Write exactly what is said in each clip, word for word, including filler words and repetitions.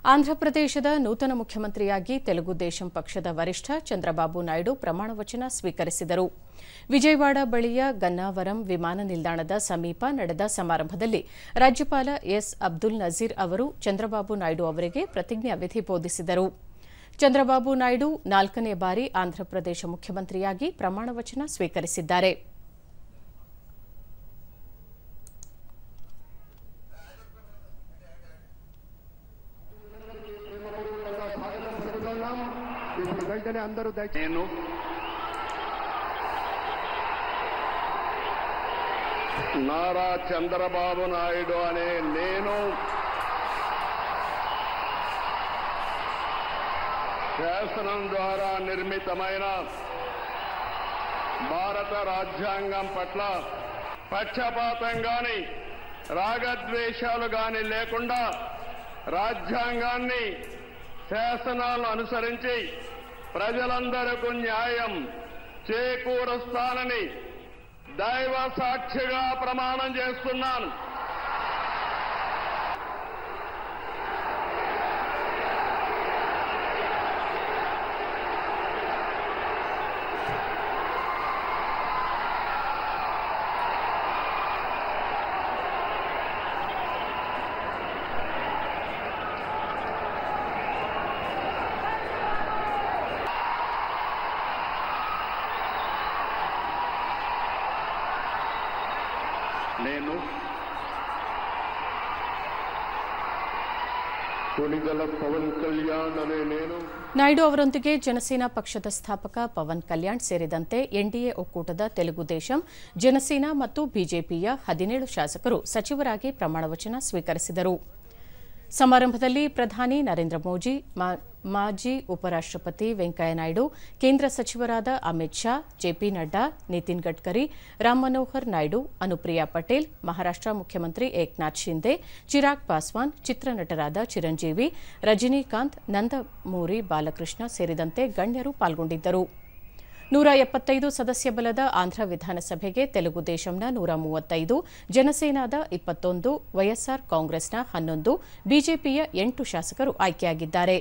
ಆಂಧ್ರಪ್ರದೇಶದ ನೂತನ ಮುಖ್ಯಮಂತ್ರಿಯಾಗಿ ತೆಲುಗು ದೇಶಂ ಪಕ್ಷದ ವರಿಷ್ಠ ಚಂದ್ರಬಾಬು ನಾಯ್ಡು ಪ್ರಮಾಣವಚನ ಸ್ವೀಕರಿಸಿದರು. ವಿಜಯವಾಡ ಬಳಿಯ ಗನ್ನಾವರಂ ವಿಮಾನ ನಿಲ್ದಾಣದ ಸಮೀಪ ನಡೆದ ಸಮಾರಂಭದಲ್ಲಿ ರಾಜ್ಯಪಾಲ ಎಸ್ ಅಬ್ದುಲ್ ನಜೀರ್ ಅವರು ಚಂದ್ರಬಾಬು ನಾಯ್ಡು ಅವರಿಗೆ ಪ್ರತಿಜ್ಞಾವಿಧಿ ಬೋಧಿಸಿದರು. ಚಂದ್ರಬಾಬು ನಾಯ್ಡು ನಾಲ್ಕನೇ ಬಾರಿ ಆಂಧ್ರಪ್ರದೇಶ ಮುಖ್ಯಮಂತ್ರಿಯಾಗಿ ಪ್ರಮಾಣವಚನ ಸ್ವೀಕರಿಸಿದ್ದಾರೆ. నేను నారా చంద్రబాబు నాయుడు అనే నేను శాసనం ద్వారా నిర్మితమైన భారత రాజ్యాంగం పట్ల పక్షపాతం గాని రాగద్వేషాలు గాని లేకుండా రాజ్యాంగాన్ని శాసనాలను అనుసరించి ప్రజలందరికీ న్యాయం చేకూరుస్తానని దైవ సాక్షిగా ప్రమాణం చేస్తున్నాను. నేను కొణిదెల పవన్ కళ్యాణ్ అనే నేను ನಾಯ್ಡು ಅವರೊಂದಿಗೆ ಜನಸೇನಾ ಪಕ್ಷದ ಸ್ಥಾಪಕ ಪವನ್ ಕಲ್ಯಾಣ್ ಸೇರಿದಂತೆ ಎನ್ಡಿಎ ಒಕ್ಕೂಟದ ತೆಲುಗು ದೇಶಂ, ಜನಸೇನಾ ಮತ್ತು ಬಿಜೆಪಿಯ ಹದಿನೇಳು ಶಾಸಕರು ಸಚಿವರಾಗಿ ಪ್ರಮಾಣವಚನ ಸ್ವೀಕರಿಸಿದರು. ಸಮಾರಂಭದಲ್ಲಿ ಪ್ರಧಾನಿ ನರೇಂದ್ರ ಮೋದಿ, ಮಾಜಿ ಉಪರಾಷ್ಟಪತಿ ವೆಂಕಯ್ಯನಾಯ್ಡು, ಕೇಂದ್ರ ಸಚಿವರಾದ ಅಮಿತ್ ಶಾ, ಜೆಪಿ ನಡ್ಡಾ, ನಿತಿನ್ ಗಡ್ಕರಿ, ರಾಮ್ ಮನೋಹರ್ ನಾಯ್ಡು, ಅನುಪ್ರಿಯಾ ಪಟೇಲ್, ಮಹಾರಾಷ್ಟ್ರ ಮುಖ್ಯಮಂತ್ರಿ ಏಕನಾಥ್ ಶಿಂದೆ, ಚಿರಾಗ್ ಪಾಸ್ವಾನ್, ಚಿತ್ರನಟರಾದ ಚಿರಂಜೀವಿ, ರಜನಿಕಾಂತ್, ನಂದಮೂರಿ ಬಾಲಕೃಷ್ಣ ಸೇರಿದಂತೆ ಗಣ್ಯರು ಪಾಲ್ಗೊಂಡಿದ್ದರು. ನೂರ ಎಪ್ಪತ್ತೈದು ಸದಸ್ಯ ಬಲದ ಆಂಧ್ರ ವಿಧಾನಸಭೆಗೆ ತೆಲುಗು ದೇಶಂನ ನೂರ ಮೂವತ್ತೈದು, ಜನಸೇನಾದ ಇಪ್ಪತ್ತೊಂದು, ವೈಎಸ್ಆರ್ ಕಾಂಗ್ರೆಸ್ನ ಹನ್ನೊಂದು, ಬಿಜೆಪಿಯ ಎಂಟು ಶಾಸಕರು ಆಯ್ಕೆಯಾಗಿದ್ದಾರೆ.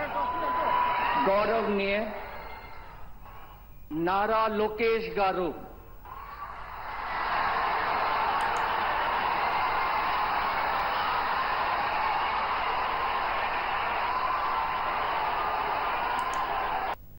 गौरवनीय नारा लोकेश गारू